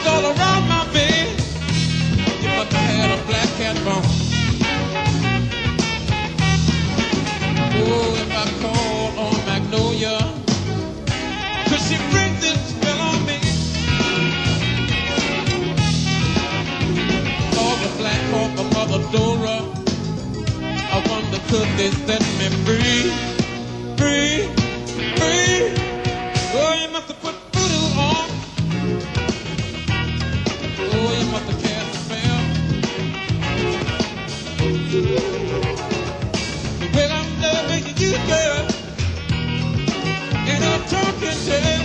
dust all around my bed. You must have had a black cat bone. Oh, if I call on Magnolia, could she bring this spell on me? Call the black hawk of Mother Dora. I wonder could they set me free, free, free? Oh, you must have put voodoo on. Oh, you must have cast a spell. The way I'm loving you, girl, ain't no talking tale.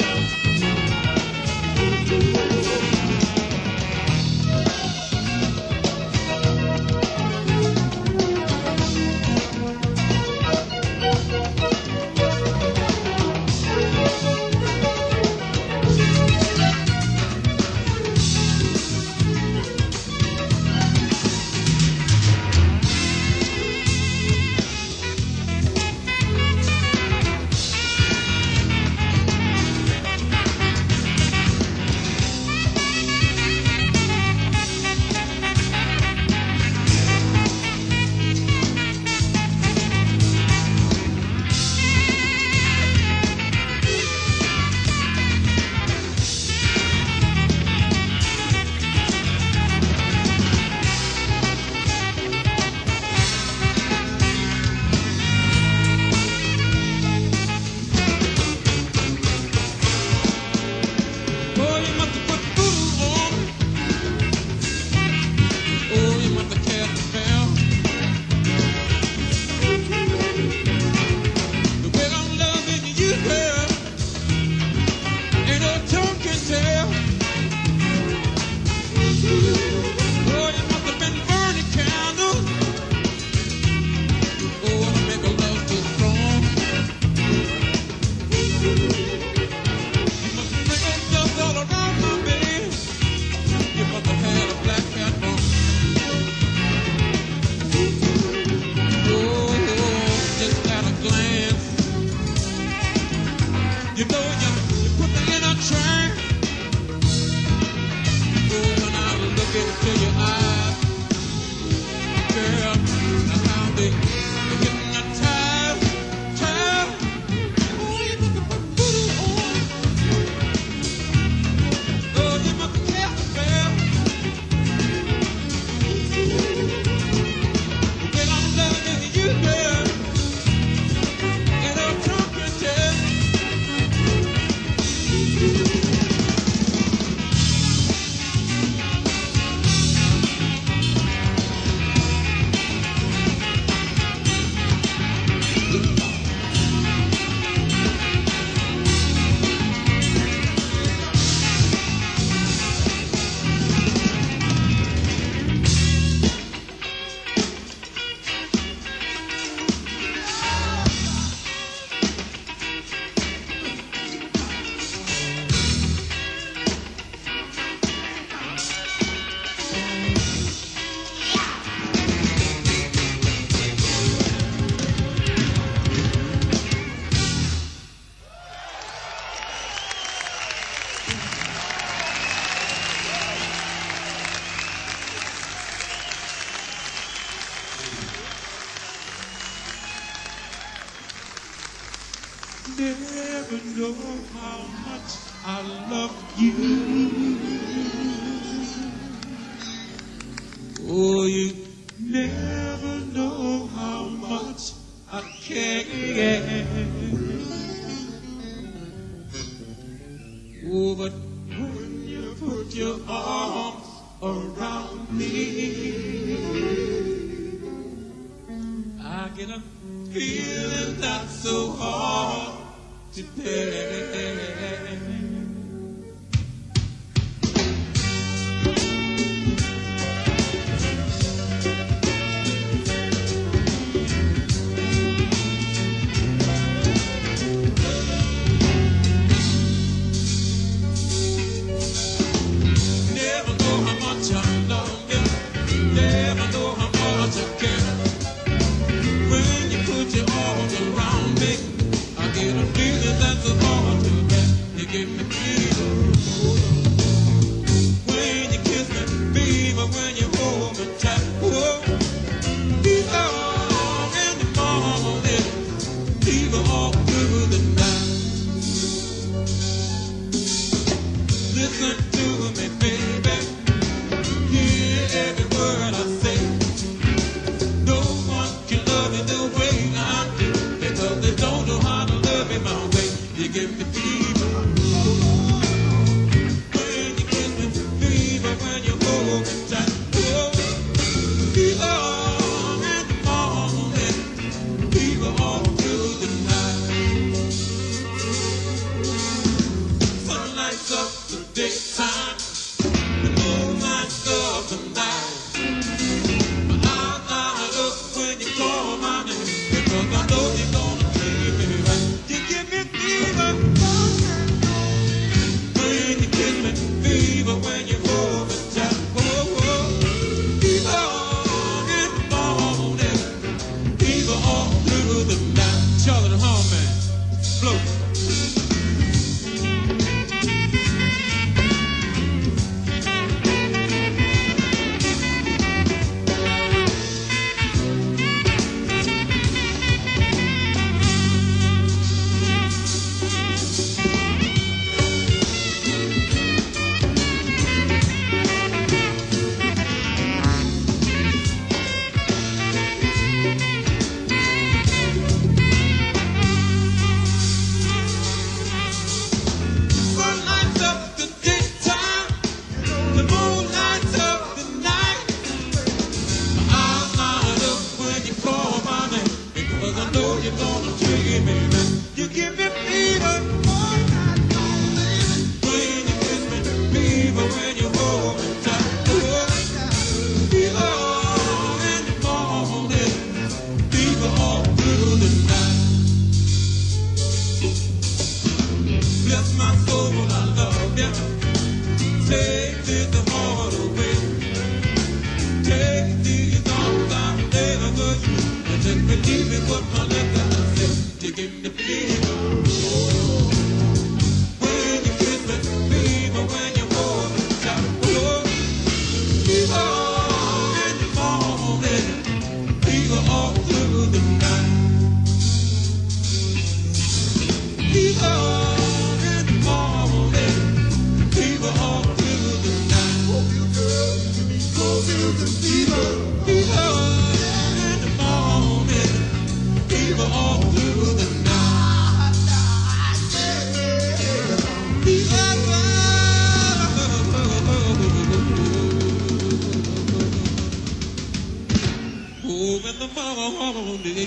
Never know how much I love you. Oh, you never know how much I care. Oh, but when you put your arms around me, I get a feeling that's so hard to bear. Never know how much I love you. Never know how much I care. When you put your arms around me, I get a feeling that's so hard to bear. listen to me, baby. Hear every word I say. No one can love you the way I do, because they don't know how to love me my way. You give me fever when you kiss me, fever when you hold me tight. Oh, fever in the morning, fever all through the night. Sun lights up the daytime, the moon lights up the night. My eyes light up when you call my name, because I know you're gonna treat me right. You give me fever when you kiss me, fever when you hold me tight. Oh, oh. Fever in the morning, fever all through the night. Charlie the Hall Man, blow. Sun lights up the daytime, the moon lights up the night. My eyes light up when you call my name, because I know you're gonna treat me right. You give me fever when you kiss me, fever when you hold me tight. Oh, fever in the morning, fever all through the night. Bless my soul, I love you. Take this heart away. Take these arms, I'm never for you. And just believe me what my lips I say. You give me fever when you kiss me, fever when you hold me tight. Oh, fever in the morning, fever all through the night. Fever in the morning, fever all through the night. Oh, you girl, go feel the fever. Fever in the morning, fever all through the night. Fever, oh, in the morning.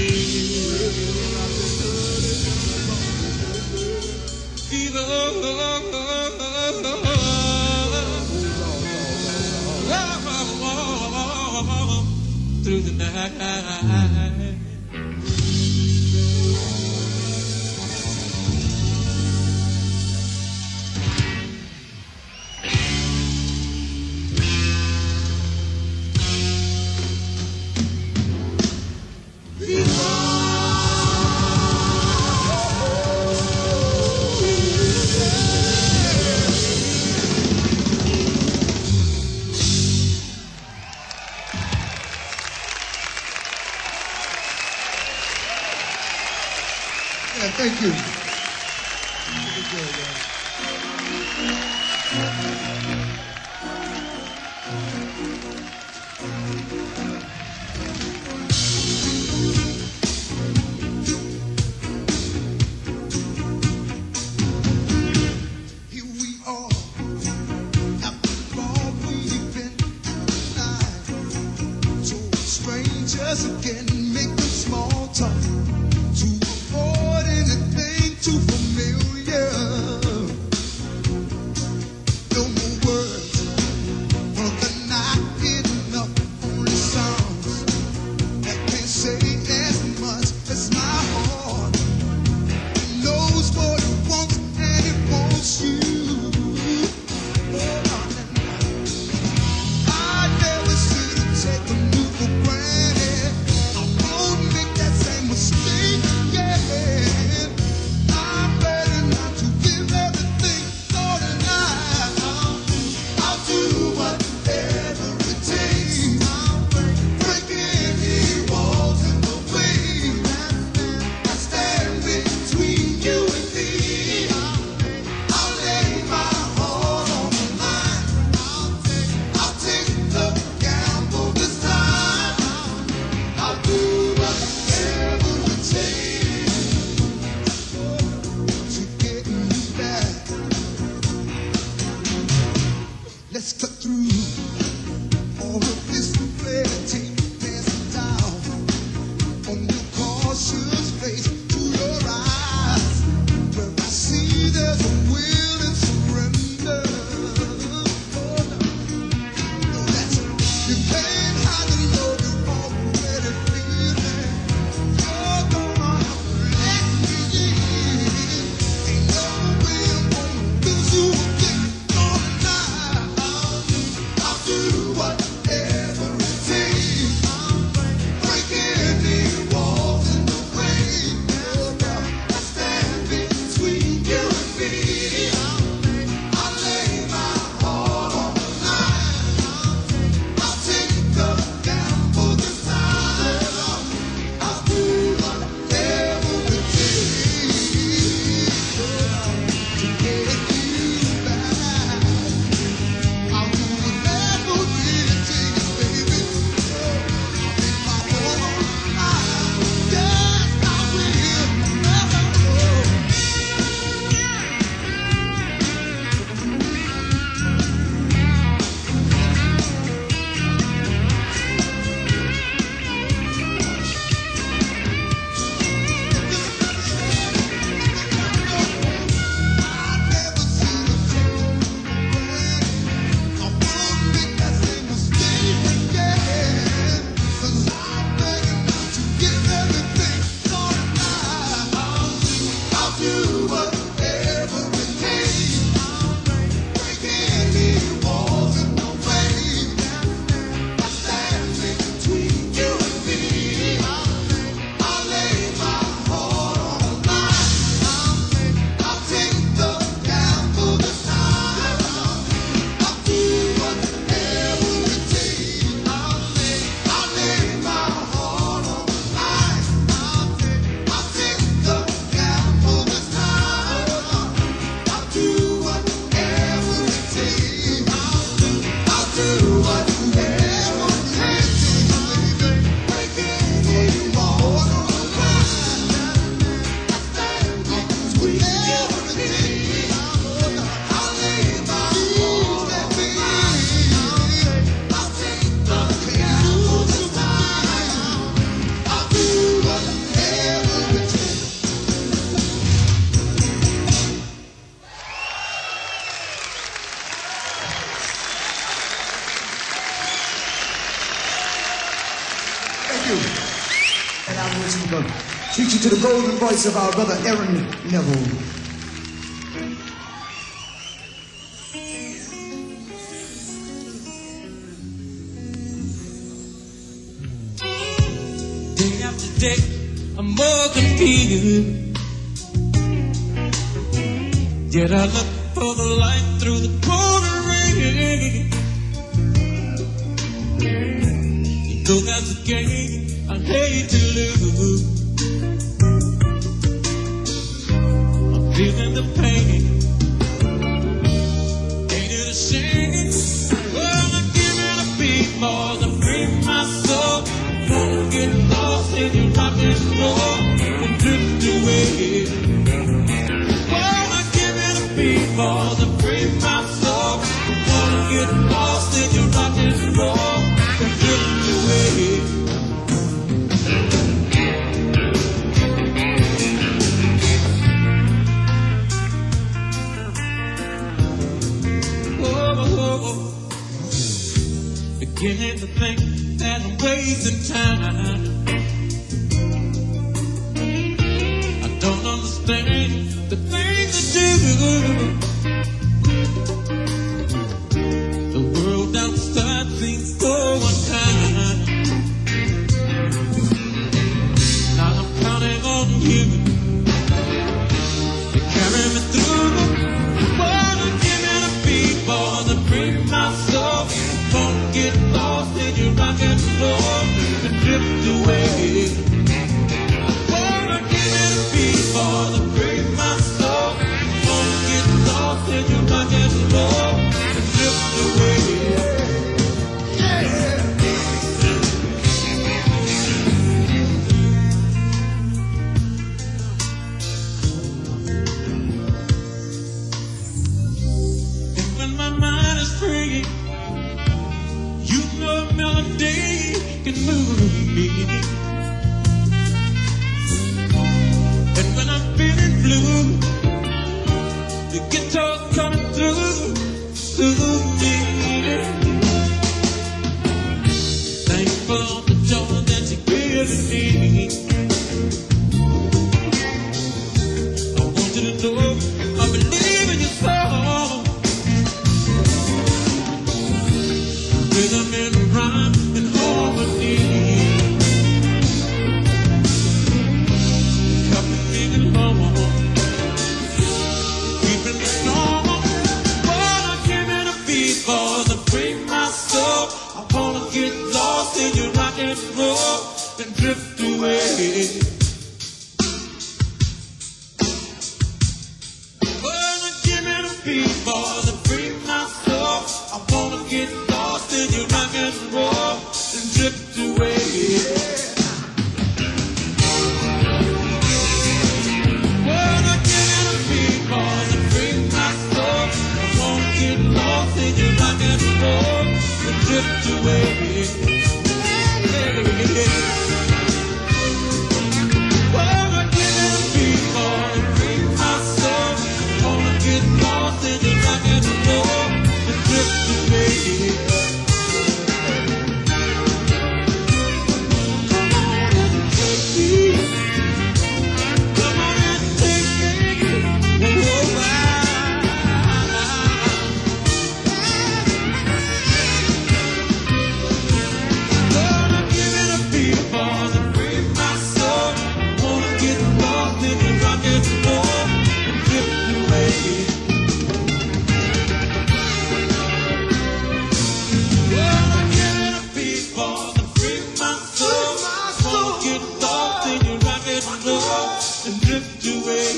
Fever through the night. Yeah, thank you. Here we are, after all we've been alive. So strangers again, making small talk to avoid anything too familiar. No more words, well they're not enough, only sounds that can't say as much as my heart. It knows what it wants and it wants you. Oh, I never should have taken you for granted. I you. And I'm going to treat you to the golden voice of our brother Aaron Neville. Day after day, I'm more confused. Yet I look for the light through the pouring rain. You know that's a game I hate to lose. I'm feeling the pain. Ain't it a shame? Well, I'm giving a beat more to free my soul. Wanna get lost in your rock and roll and drift away. For the free my soul, wanna get lost in your rock and roll and drift away. Oh, beginning to think that I'm wasting time. I don't understand the things I do. The world outside seems so unkind. Now I'm counting on you to carry me through. Wanna give it a beat for the free my soul. Wanna get lost in your rock and roll and drift away. Wanna give it a beat for the free my soul. Wanna get lost in your rock and roll and drift away. And when my mind is free, you know a melody can move me. And when I'm feeling blue, the guitar coming through me. Thankful for the joy that you give me. I want you to know I believe in your song. Rhythm and rhyme and harmony. Coming in along. Keeping me strong. Wanna give it a beat for the free my soul. I wanna get lost in your rock and roll and drift away. Wanna give it a beat for the free my soul. I wanna get lost in your rock and roll and drift away. Wanna give it a beat for the free my soul. I wanna get lost in your rock and roll and drift away. Wanna give it a beat for the free my soul. Wanna get lost in your rock and roll and drift away. Come on and take me. Oh, gonna give it a beat for the free my soul. Wanna get lost in the rock and roll and drift away. Wanna give it a beat for the free my soul. Wanna get lost in your rock and roll and drift away.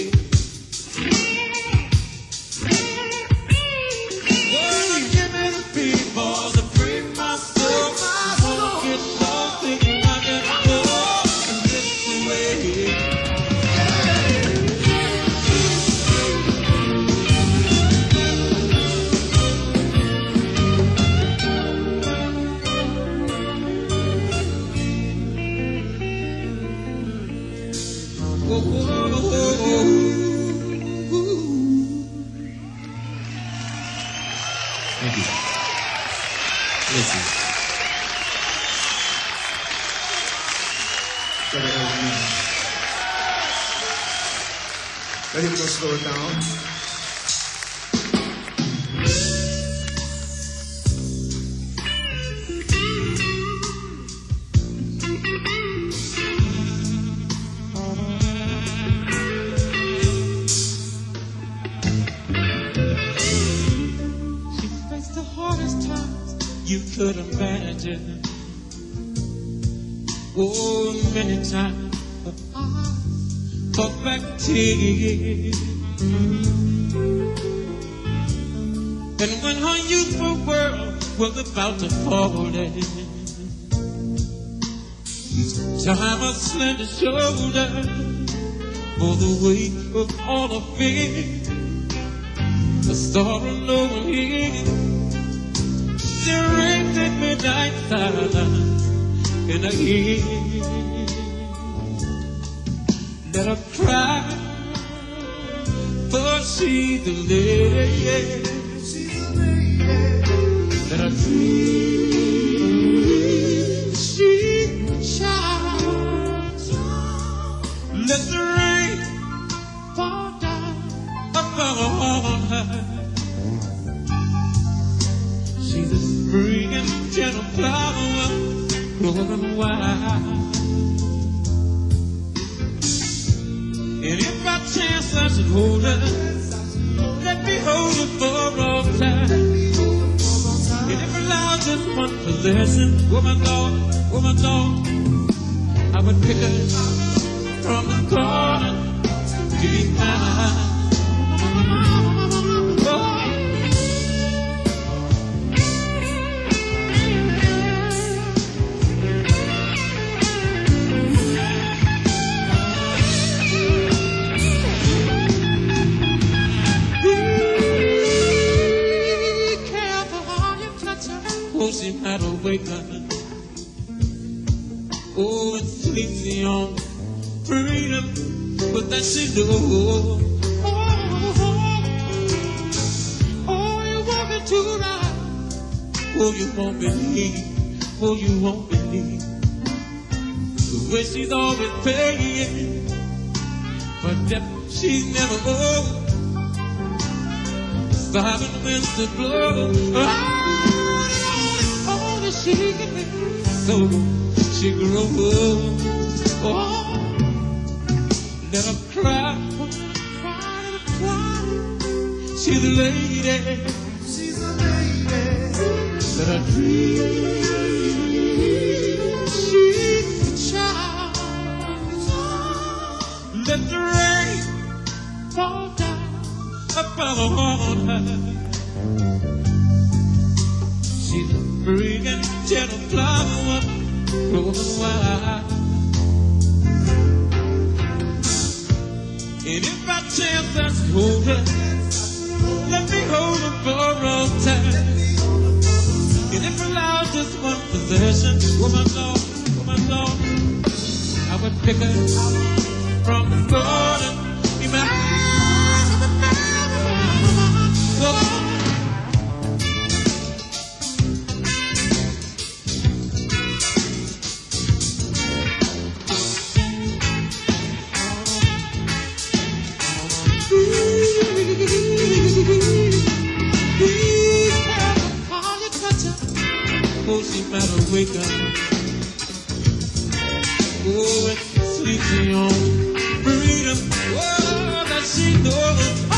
Wanna give it a beat for the free my soul. Wanna get lost in your rock and roll and drift away. Whoa, whoa, whoa, whoa. Thank you. Listen. But here we're gonna slow it down. She faced the hardest times you could imagine. Oh, many times I thought back tears. And when her youthful world was about to fall in, time a slender shoulder for the weight of all of it. The sorrow over here, the rain at midnight silence in the ear. Let her cry, for she's the lady. Let her dream, she's the child. Let the rain fall down upon her. She's a spring and gentle flower growing wild. And if by chance I should hold her, let me hold her for all time. And if allowed just one possession, woman dog, I would pick her from the corner to be mine. She might awaken. Oh, and sleepy on freedom, but that she knows. Oh, you want me to ride? Oh, you won't believe. Oh, you won't believe the way she's always paying. But that she's never old. Silent winds to blow. She can be so she grows. Oh, let her cry, she's a lady. She's a lady. Let her dream, she's a child. Let the rain fall down upon her. She's a free and gentle flower growing wild. And if by chance I hold her, let me hold her for all time. And if allowed just one possession, woman Lord, I would pick her from the garden. Be my oh, she might awaken. Oh, and sleepy on freedom. Oh, that she knows. Oh,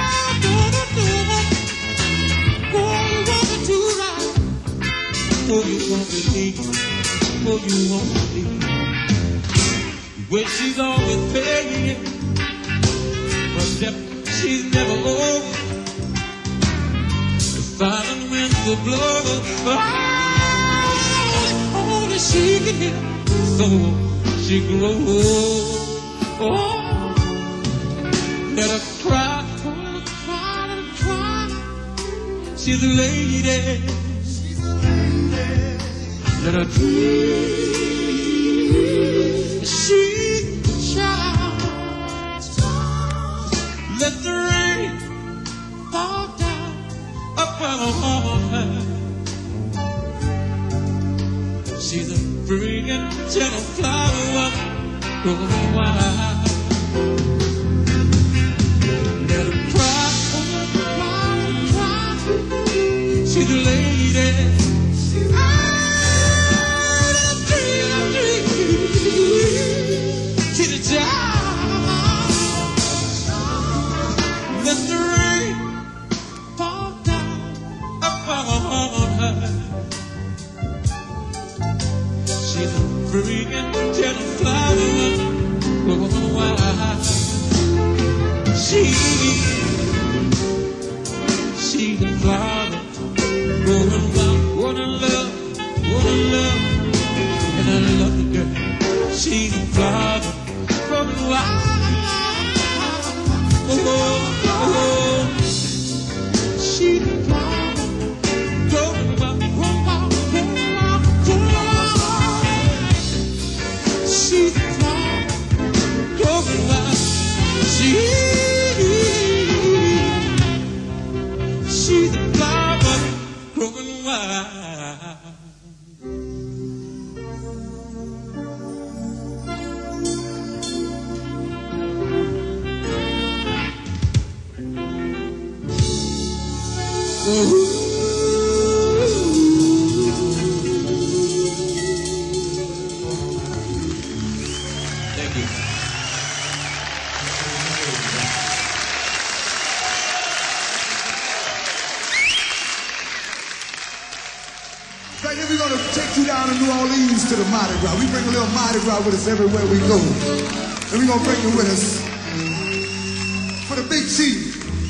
you want me to ride? Oh, you won't believe. Oh, you won't believe. When she's always paying. But that she's never old. The silent winds will blow. Only she can hear, so she grows. Oh, let her cry, she's a lady. She's a lady. Let her dream, she's a child. Let the rain fall down upon her. She's a free and gentle flower growing wild. She's a lady. She's a child. Let the rain fall down upon her. She's a free and gentle flower. Oh, wild. She's a flower. Growing wild. What a love. What a love. And I love the girl. She's a flower. Growing wild. Oh, oh, oh. She's a flower. Growing wild. Growing wild. Growing wild. Growing wild. She's a flower. Growing wild. She's a flower. Growing wild. Thank you. Right here we're going to take you down to New Orleans to the Mardi Gras. We bring a little Mardi Gras with us everywhere we go. And we're going to bring you with us for the big chief.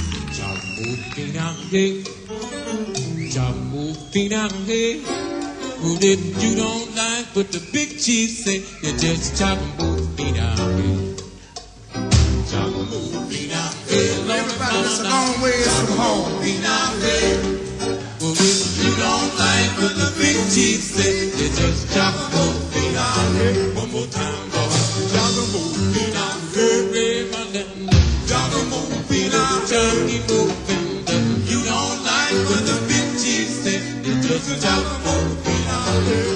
Who didn't you don't like, but the big chief say you just chop and move me down here. Chop and move me down here. Everybody's a long ways from home. Me down here. Who didn't you don't like, but the big chief say you just chop and move me down here. One more time, boy. Chop and move me down here. Chop and move me down here. Keep moving. You don't like, but the big chief say you just chop and move me down here.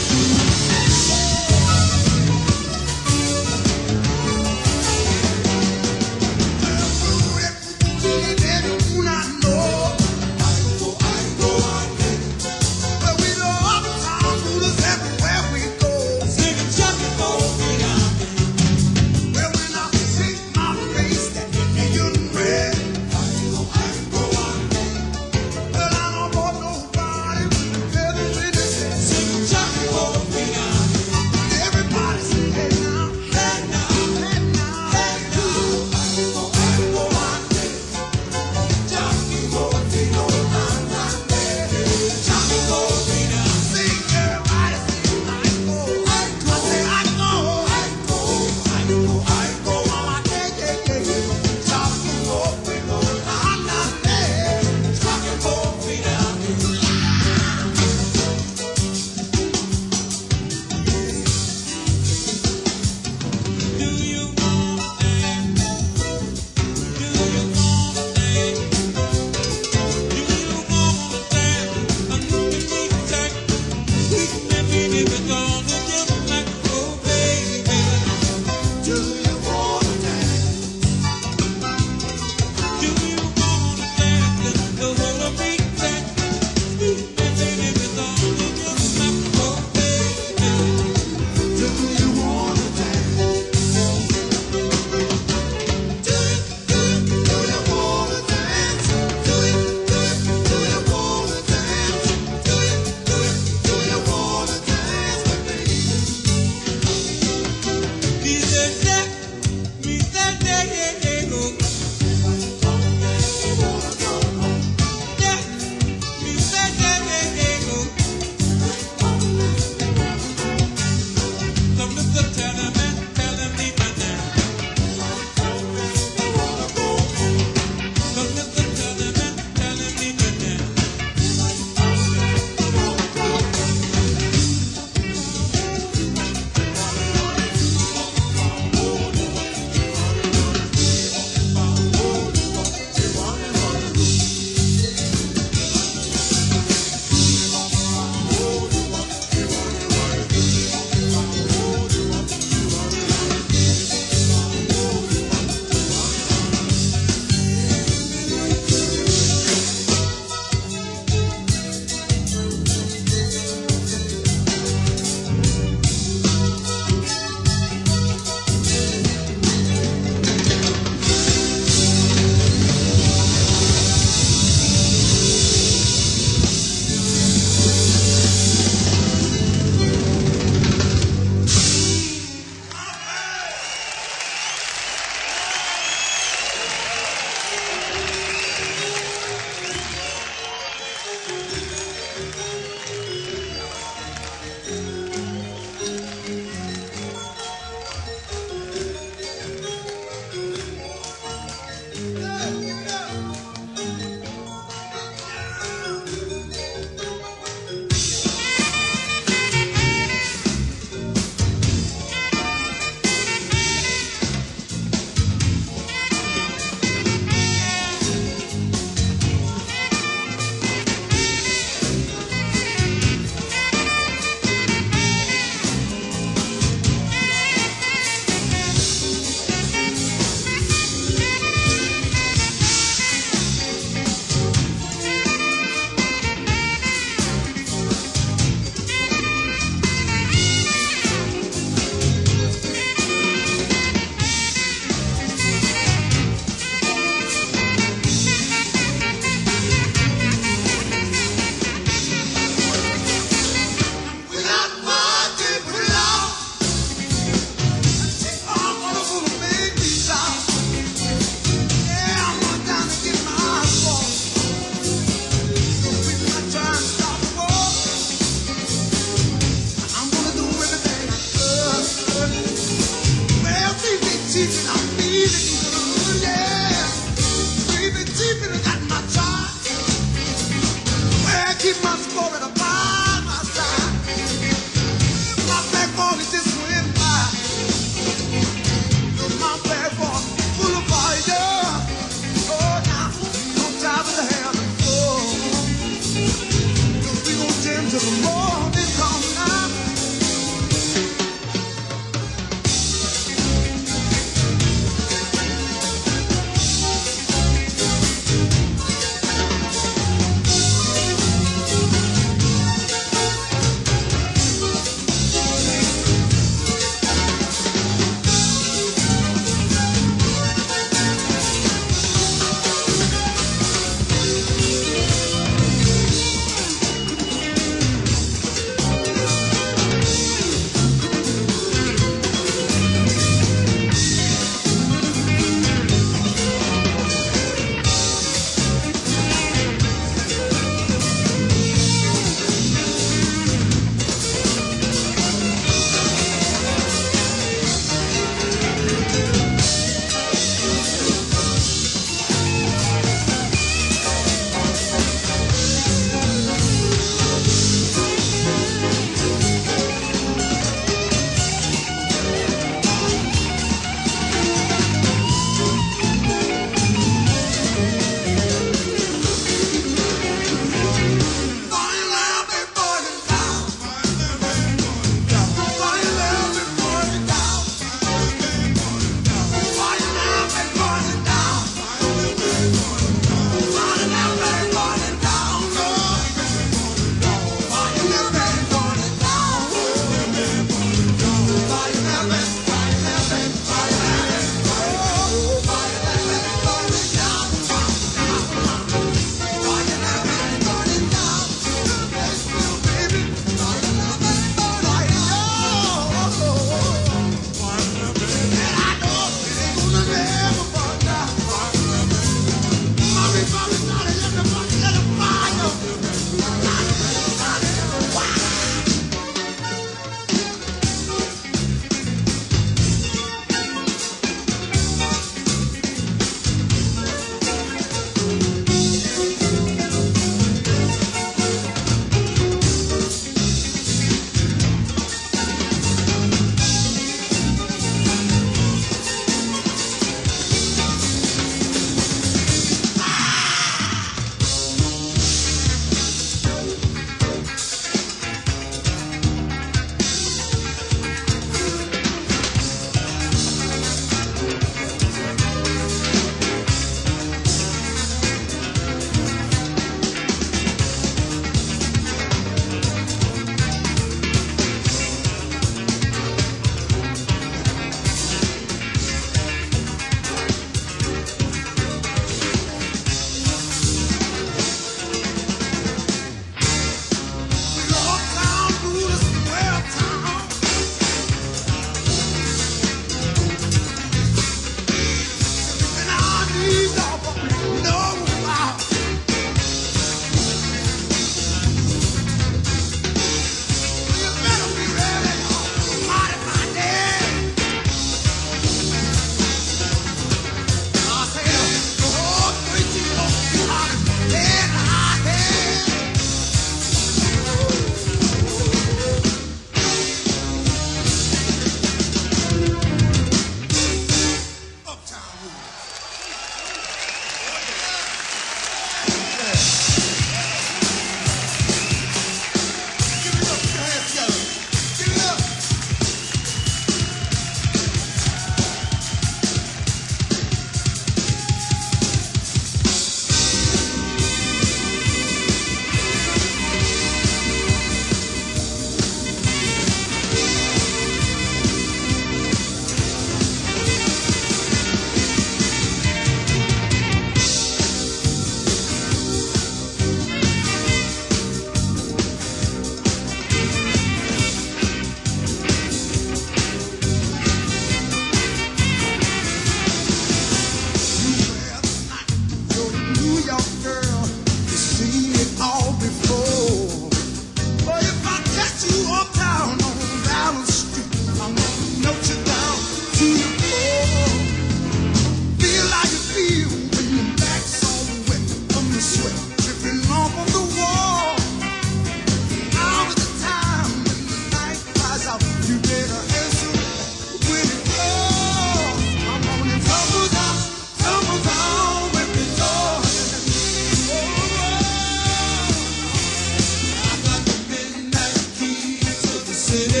city.